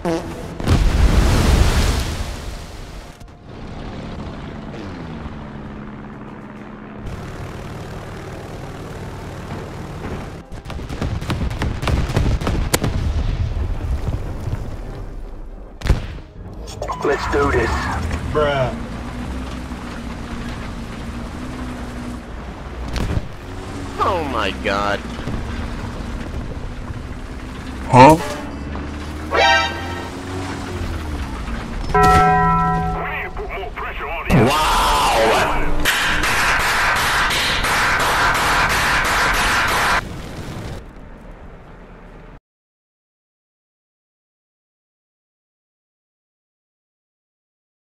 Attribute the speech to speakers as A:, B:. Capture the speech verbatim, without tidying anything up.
A: Let's do this.
B: Bruh.
C: Oh my god.
D: Huh?
A: We need to put more pressure on you.
C: Wow.